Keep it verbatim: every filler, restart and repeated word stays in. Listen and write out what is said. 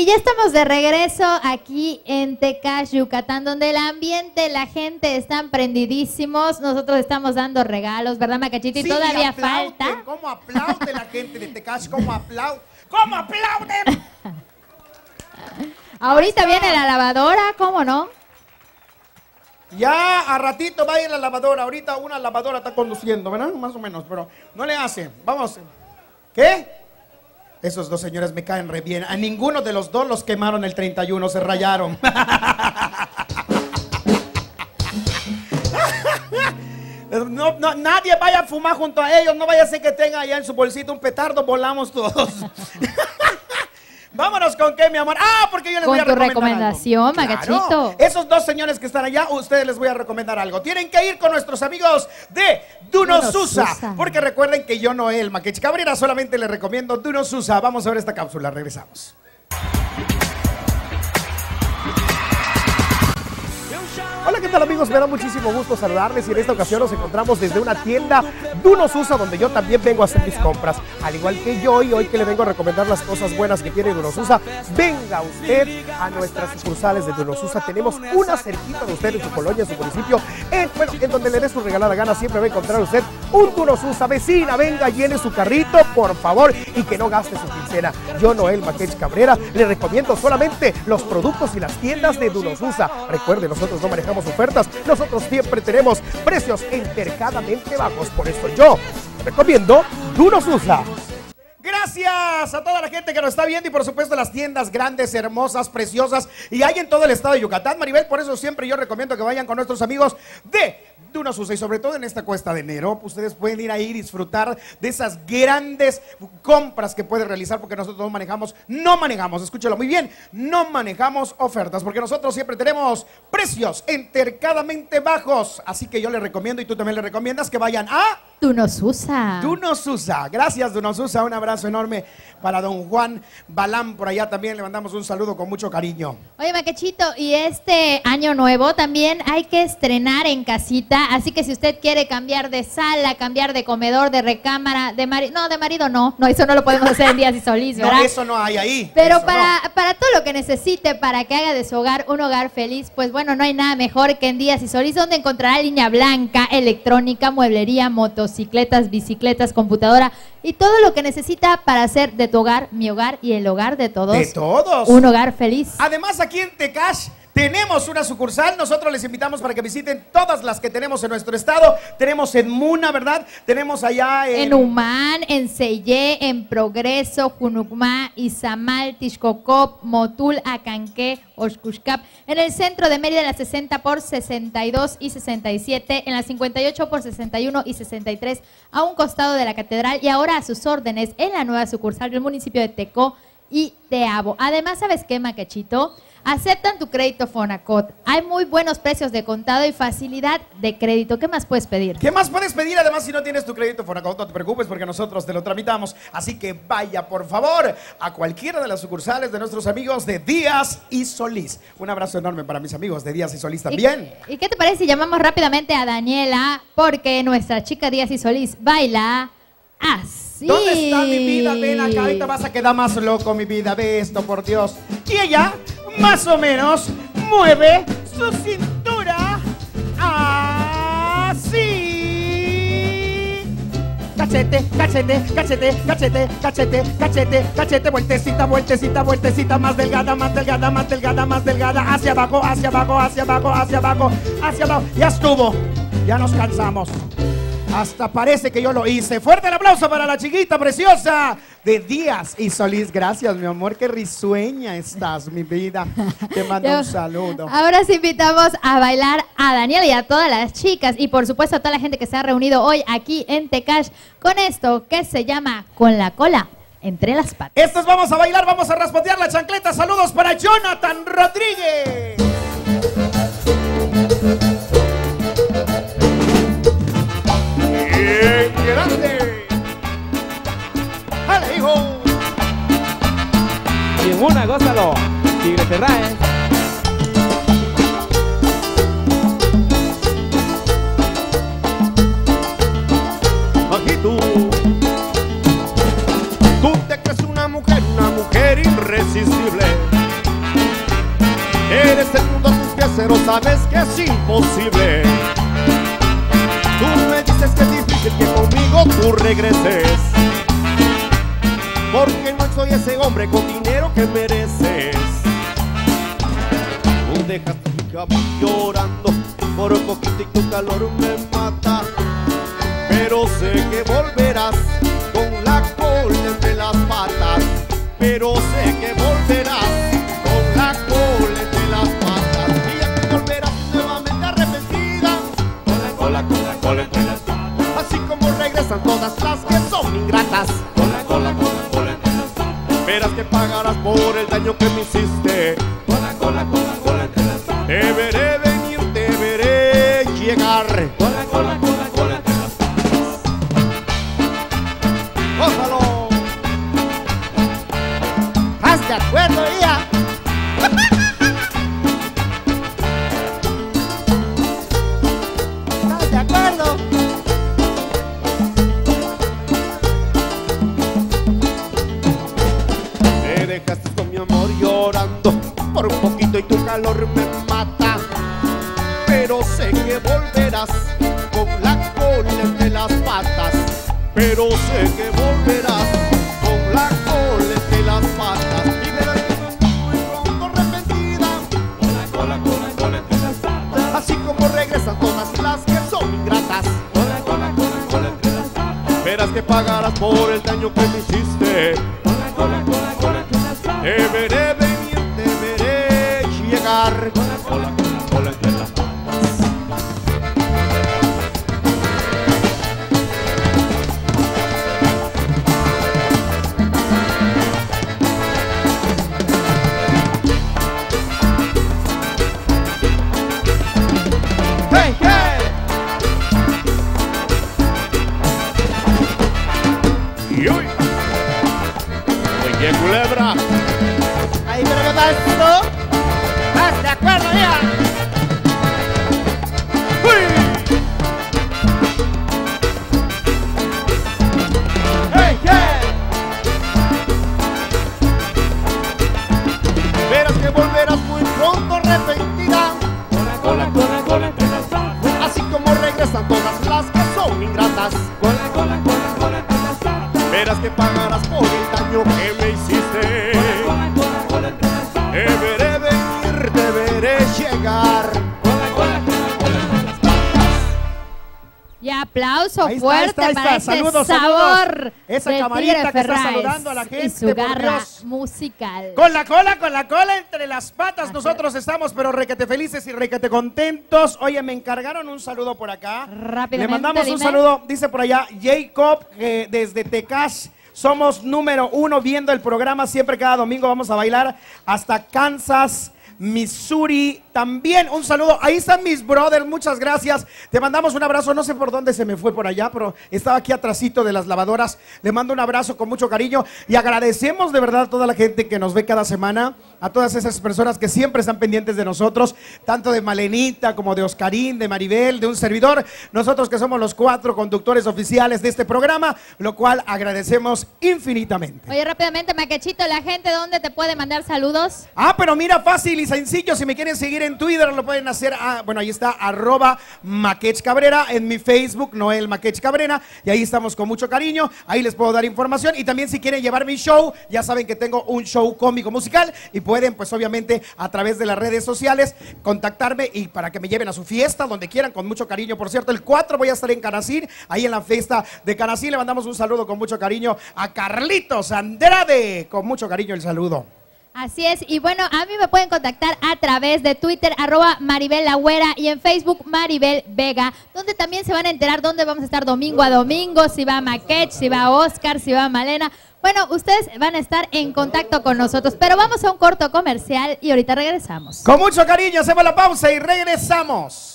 Y ya estamos de regreso aquí en Tecash, Yucatán, donde el ambiente, la gente están prendidísimos. Nosotros estamos dando regalos, ¿verdad, Macachito? Y sí, todavía aplauden, falta. ¿Cómo aplaude la gente de Tecash? ¿Cómo aplaude? ¿Cómo aplauden? Ahorita viene la lavadora, ¿cómo no? Ya a ratito va a ir la lavadora. Ahorita una lavadora está conduciendo, ¿verdad? Más o menos, pero no le hace. Vamos. ¿Qué? Esos dos señores me caen re bien. A ninguno de los dos los quemaron el treinta y uno, se rayaron. No, no, nadie vaya a fumar junto a ellos. No vaya a ser que tenga allá en su bolsito un petardo. Volamos todos. Vámonos con qué, mi amor. Ah, porque yo les con voy a tu recomendar recomendación, algo. Magachito. Claro. Esos dos señores que están allá, ustedes les voy a recomendar algo. Tienen que ir con nuestros amigos de Dunosusa. Dunosusa. Porque recuerden que yo, Noel Maquech Cabrera, solamente les recomiendo Dunosusa. Vamos a ver esta cápsula, regresamos. Hola, ¿qué tal, amigos? Me da muchísimo gusto saludarles y en esta ocasión nos encontramos desde una tienda Dunosusa, donde yo también vengo a hacer mis compras, al igual que yo, y hoy que le vengo a recomendar las cosas buenas que tiene Dunosusa. Venga usted a nuestras sucursales de Dunosusa. Tenemos una cerquita de usted en su colonia, en su municipio, en, bueno, en donde le dé su regalada gana. Siempre va a encontrar usted un Dunosusa. Vecina, venga, llene su carrito, por favor, y que no gaste su quincena. Yo, Noel Maquech Cabrera, le recomiendo solamente los productos y las tiendas de Dunosusa. Recuerde, nosotros no manejamos ofertas, nosotros siempre tenemos precios entercadamente bajos. Por eso yo recomiendo Dunosusa. Gracias a toda la gente que nos está viendo y por supuesto las tiendas grandes, hermosas, preciosas y hay en todo el estado de Yucatán, Maribel. Por eso siempre yo recomiendo que vayan con nuestros amigos de Dunosusa y sobre todo en esta cuesta de enero, ustedes pueden ir ahí y disfrutar de esas grandes compras que pueden realizar, porque nosotros no manejamos, no manejamos, escúchalo muy bien, no manejamos ofertas, porque nosotros siempre tenemos precios entercadamente bajos. Así que yo les recomiendo y tú también les recomiendas que vayan a Dunosusa. Dunosusa. Gracias, Dunosusa. Un abrazo enorme para don Juan Balán por allá también. Le mandamos un saludo con mucho cariño. Oye, Maquechito, y este año nuevo también hay que estrenar en casita, así que si usted quiere cambiar de sala, cambiar de comedor, de recámara, de marido, no, de marido no, no, eso no lo podemos hacer en Díaz y Solís, ¿verdad? No, eso no hay ahí. Pero para, no. para todo lo que necesite para que haga de su hogar un hogar feliz, pues bueno, no hay nada mejor que en Díaz y Solís, donde encontrará línea blanca, electrónica, mueblería, motocicletas, bicicletas, computadora y todo lo que necesita para hacer de tu hogar, mi hogar y el hogar de todos. De todos. Un hogar feliz. Además, aquí en Tecash tenemos una sucursal. Nosotros les invitamos para que visiten todas las que tenemos en nuestro estado. Tenemos en Muna, ¿verdad? Tenemos allá en... En Humán, en Seyé, en Progreso, Junucmá, Izamal, Tixcocop, Motul, Acanqué, Oxcuxcap. En el centro de Mérida, en la sesenta por sesenta y dos y sesenta y siete. En la cincuenta y ocho por sesenta y uno y sesenta y tres, a un costado de la catedral. Y ahora a sus órdenes en la nueva sucursal del municipio de Tecó y Teabo. Además, ¿sabes qué, Maquechito? Aceptan tu crédito Fonacot. Hay muy buenos precios de contado y facilidad de crédito. ¿Qué más puedes pedir? ¿Qué más puedes pedir? Además, si no tienes tu crédito Fonacot, no te preocupes porque nosotros te lo tramitamos. Así que vaya, por favor, a cualquiera de las sucursales de nuestros amigos de Díaz y Solís. Un abrazo enorme para mis amigos de Díaz y Solís también. ¿Y, ¿y qué te parece si llamamos rápidamente a Daniela? Porque nuestra chica Díaz y Solís baila así. ¿Dónde está mi vida? Ven acá, ahorita vas a quedar más loco, mi vida. Ve esto, por Dios. Y ella, más o menos, mueve su cintura así. Cachete, cachete, cachete, cachete, cachete, cachete, cachete, vueltecita, vueltecita, vueltecita, más delgada, más delgada, más delgada, más delgada, hacia abajo, hacia abajo, hacia abajo, hacia abajo, hacia abajo. Ya estuvo, ya nos cansamos. Hasta parece que yo lo hice. Fuerte el aplauso para la chiquita preciosa de Díaz y Solís. Gracias, mi amor. Qué risueña estás, mi vida. Te mando un saludo. Ahora sí invitamos a bailar a Daniela y a todas las chicas y por supuesto a toda la gente que se ha reunido hoy aquí en Tecash con esto que se llama Con la cola entre las patas. Estos vamos a bailar, vamos a raspotear la chancleta. Saludos para Jonathan Rodríguez. ¡Bien grande! ¡Dale, hijo! Y en una, gózalo, Tigre Terrae. Aquí tú, tú te crees una mujer, una mujer irresistible. es imposible. Tú me dices que es difícil que conmigo tú regreses, porque no soy ese hombre con dinero que mereces. Tú dejaste mi cama llorando por un poquito y tu calor me mata, pero sé que volverás con la cola entre las patas. Pero sé que volverás con la cola entre las patas. Y ya que volverás nuevamente arrepentida, con la cola, con la cola entre las patas. Así como regresan todas las que son ingratas, con la cola, con la cola entre las patas. Verás que pagarás por el daño que me hiciste, con la cola, con la cola entre las patas. Te veré venir, te veré llegar, con la cola, con la cola entre las patas. ¡Gózalo! ¿Estás de acuerdo, Ia? ¿Estás de acuerdo? Me dejaste con mi amor llorando por un poquito y tu calor me mata, pero sé que volverás con la cola entre las patas. Pero sé que volverás con la cola entre las patas. Y verás que no muy pronto arrepentida, con la cola, con la cola entre las patas. Así como regresan todas las que son ingratas, con la cola, con la cola entre las patas. Verás que pagarás por el daño que me hiciste, con la cola, con la cola entre las patas. Te veré venir, te veré llegar, con la cola, con la cola entre las patas. Oye, culebra. Ahí, pero ¿qué tal tú? ¿Estás de acuerdo ya? ¡Uy! ¡Hey, hey! Verás que volverás muy pronto arrepentida, con la cola, con la cola entre las patas. Así como regresan todas las que son ingratas, con la cola, con la cola entre las patas. Verás que pagarás por el daño que me hiciste, con la cola, con la cola entre las patas. Te veré venir, te veré llegar, con la cola, con la cola entre las patas. Y aplauso Ahí está, fuerte ahí está, ahí para está. ese Saludos, sabor saludos. Esa del camarita Tigre que está Ferraes saludando a la gente, y su por garra Dios. musical. Con la cola, con la cola entre las patas. Nosotros estamos, pero requete felices y requete contentos. Oye, me encargaron un saludo por acá. Rápidamente, Le mandamos un dime. saludo, dice por allá Jacob, que desde Tecash. Somos número uno viendo el programa. Siempre cada domingo vamos a bailar hasta Kansas, Missouri. También un saludo. Ahí están mis brothers. Muchas gracias. Te mandamos un abrazo. No sé por dónde se me fue por allá, pero estaba aquí atrasito de las lavadoras. Le mando un abrazo con mucho cariño. Y agradecemos de verdad a toda la gente que nos ve cada semana. A todas esas personas que siempre están pendientes de nosotros. Tanto de Malenita como de Oscarín, de Maribel, de un servidor. Nosotros que somos los cuatro conductores oficiales de este programa. Lo cual agradecemos infinitamente. Oye, rápidamente, Maquechito, la gente, ¿dónde te puede mandar saludos? Ah, pero mira, fácil y sencillo. Si me quieren seguir en Twitter, lo pueden hacer. Ah, bueno, ahí está, arroba Maquech Cabrera. En mi Facebook, Noel Maquech Cabrera. Y ahí estamos con mucho cariño. Ahí les puedo dar información. Y también si quieren llevar mi show, ya saben que tengo un show cómico musical. Y pueden, pues obviamente, a través de las redes sociales, contactarme y para que me lleven a su fiesta, donde quieran, con mucho cariño. Por cierto, el cuatro voy a estar en Canacín, ahí en la fiesta de Canacín. Le mandamos un saludo con mucho cariño a Carlitos Andrade. Con mucho cariño el saludo. Así es, y bueno, a mí me pueden contactar a través de Twitter, arroba Maribel Lagüera, y en Facebook, Maribel Vega, donde también se van a enterar dónde vamos a estar domingo a domingo, si va Maquech, si va Oscar, si va Malena. Bueno, ustedes van a estar en contacto con nosotros, pero vamos a un corto comercial y ahorita regresamos. Con mucho cariño, hacemos la pausa y regresamos.